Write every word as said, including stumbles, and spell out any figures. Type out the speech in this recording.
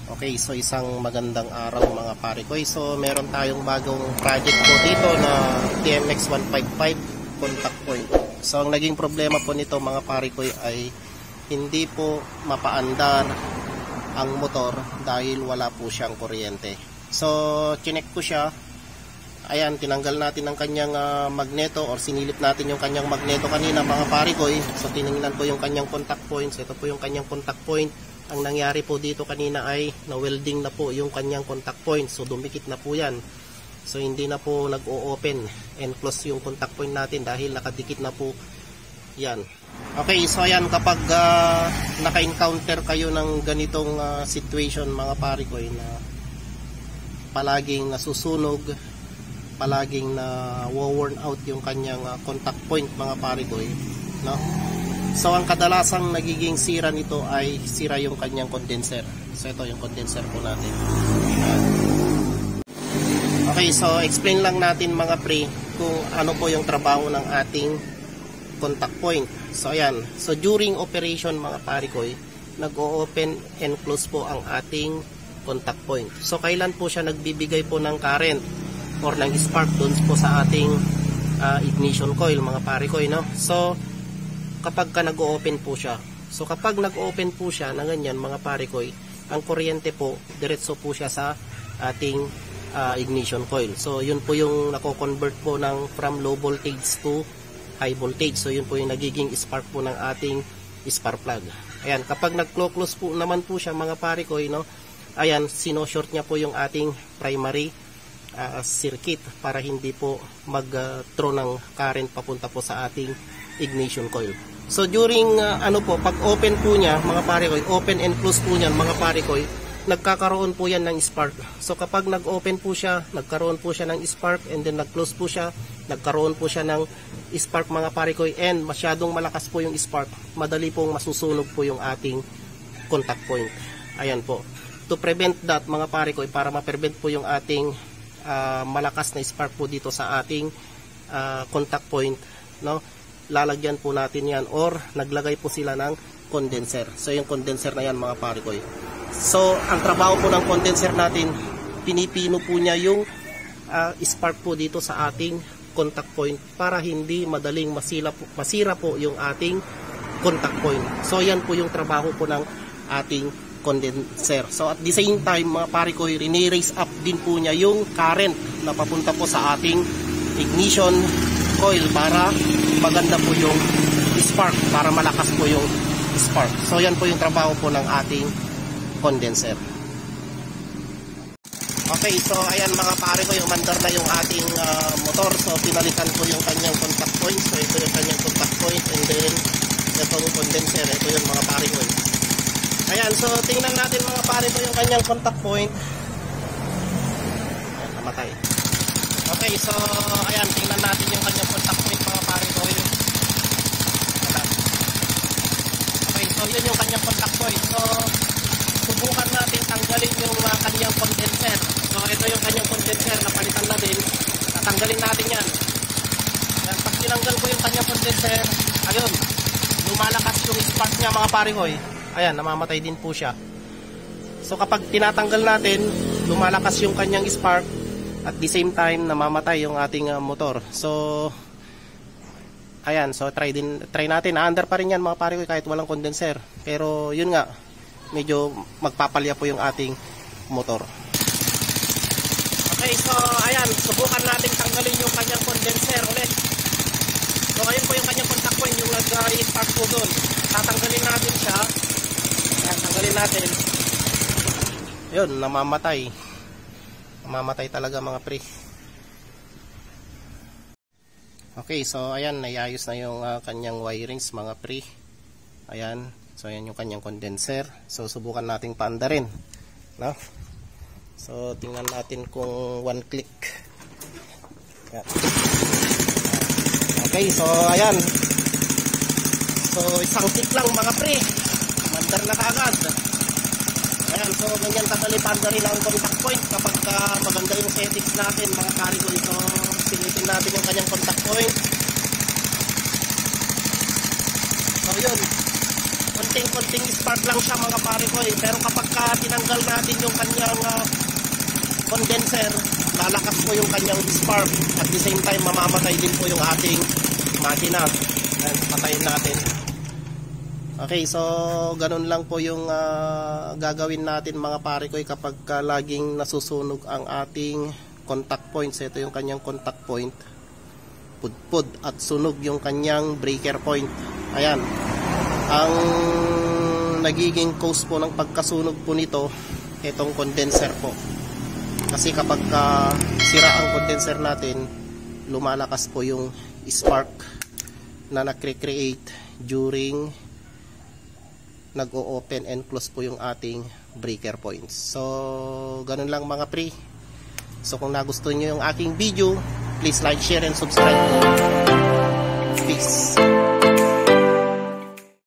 Okay, so isang magandang araw mga pare ko. So meron tayong bagong project po dito na T M X one fifty-five contact point. So ang naging problema po nito mga pare ko ay hindi po mapaandar ang motor dahil wala po siyang kuryente. So chinek ko siya. Ayan, tinanggal natin ang kanyang uh, magneto or sinilip natin yung kanyang magneto kanina mga pare ko. So tiningnan ko yung kanyang contact points. Ito po yung kanyang contact point. Ang nangyari po dito kanina ay na-welding na po yung kanyang contact point. So dumikit na po yan. So hindi na po nag-o-open and close yung contact point natin dahil nakadikit na po yan. Okay, so ayan, kapag uh, naka-encounter kayo ng ganitong uh, situation mga pare ko na palaging nasusunog, palaging na worn out yung kanyang uh, contact point mga pare ko, no? So ang kadalasang nagiging sira nito ay sira yung kanyang condenser. So ito yung condenser po natin. Okay, so explain lang natin mga pre kung ano po yung trabaho ng ating contact point. So ayan, so during operation mga pare ko, nag-o-open and close po ang ating contact point. So kailan po siya nagbibigay po ng current or ng spark doon po sa ating uh, ignition coil mga pare ko, no? So kapag ka nag-o-open po siya. So kapag nag-open po siya na ganyan mga pare ko, ang kuryente po diretso po siya sa ating uh, ignition coil. So yun po yung nako-convert po ng from low voltage to high voltage. So yun po yung nagiging spark po ng ating spark plug. Ayan, kapag nag-close po naman po siya mga pare ko, no? Ayan, sino-short niya po yung ating primary uh, circuit para hindi po mag-throw uh, ng current papunta po sa ating ignition coil. So during uh, ano po, pag open po niya mga pare ko, open and close po niyan mga pare ko, nagkakaroon po yan ng spark. So kapag nag-open po siya, nagkaroon po siya ng spark, and then nag-close po siya, nagkaroon po siya ng spark mga pare ko, and masyadong malakas po yung spark, madali pong masusunog po yung ating contact point. Ayan po. To prevent that mga pare ko, para ma-prevent po yung ating uh, malakas na spark po dito sa ating uh, contact point, no? Lalagyan po natin yan or naglagay po sila ng condenser. So yung condenser na yan mga pare ko. So ang trabaho po ng condenser natin, pinipino po niya yung uh, spark po dito sa ating contact point para hindi madaling masira po, masira po yung ating contact point. So yan po yung trabaho po ng ating condenser. So at the same time mga pare ko, rini-raise up din po niya yung current na papunta po sa ating ignition coil para maganda po yung spark, para malakas po yung spark. So yan po yung trabaho po ng ating condenser. Okay, so ayan mga pare ko, yung mandar na yung ating uh, motor. So pinalitan po yung kanyang contact point. So ito yung kanyang contact point, and then ito yung condenser. Ito yung mga pare ko. Ayan, so tingnan natin mga pare ko yung kanyang contact point. Ayan, namatay. Okay, so ayan, tingnan natin yung kanyang contact point mga pare ko. Okay, so yun yung kanyang contact point. So subukan natin tanggalin yung uh, kanyang condenser. So ito yung kanyang condenser, napalitan na din. Tatanggalin natin yan. Ayan, pag tinanggal ko yung kanyang condenser, ayun, lumalakas yung spark niya mga pare ko. Ayan, namamatay din po siya. So kapag tinatanggal natin, lumalakas yung kanyang spark, at the same time namamatay yung ating uh, motor. So ayan, so try din try natin. Under pa rin yan mga pare ko kahit walang condenser. Pero yun nga, medyo magpapalya po yung ating motor. Okay, so ayan, subukan natin tanggalin yung kanyang condenser ulit. So ayun po yung kanyang contact point, yung nag-spark po doon. Tatanggalin natin siya. Ayan, tanggalin natin. Yun, namamatay. Namamatay talaga mga pre. Okay, so ayan, naiayos na yung uh, kanyang wirings mga pre. Ayan, so ayan yung kanyang condenser. So subukan nating paandarin, no? So tingnan natin kung one click. Ayan. Okay, so ayan. So isang click lang mga pre, mandar na kaagad. Ayan, so ganyan kadali paandarin ang contact point kapag uh, maganda yung settings natin mga pare ko. So silipin natin yung kanyang contact point. So yun, konting-konting spark lang siya mga pare ko eh. Pero kapag ka tinanggal natin yung kanyang uh, condenser, lalakas po yung kanyang spark. At the same time, mamamatay din po yung ating makina. Yan, patayin natin. Okay, so ganun lang po yung uh, gagawin natin mga pare ko kapag uh, laging nasusunog ang ating contact point. So ito yung kanyang contact point. Pudpud at sunog yung kanyang breaker point. Ayan. Ang nagiging cause po ng pagkasunog po nito, itong condenser po. Kasi kapag uh, sira ang condenser natin, lumalakas po yung spark na nakre-create during nag-o-open and close po yung ating breaker points. So, ganun lang mga pre. So, kung nagustuhan nyo yung aking video, please like, share, and subscribe. Peace.